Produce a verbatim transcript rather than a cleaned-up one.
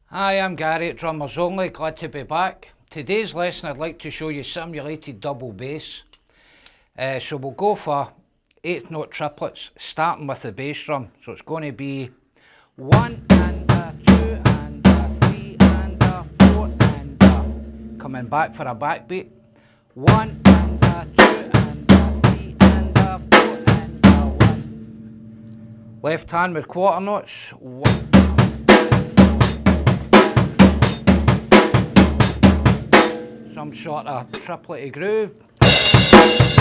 Hi, I'm Gary at Drummers Only, glad to be back. Today's lesson I'd like to show you simulated double bass. Uh, so we'll go for eighth note triplets, starting with the bass drum. So it's going to be one and a, two and a, three and a, four and a. Coming back for a backbeat. One and a, two and a, three and a, four and a, one. Left hand with quarter notes. One. Some sort of triplety groove.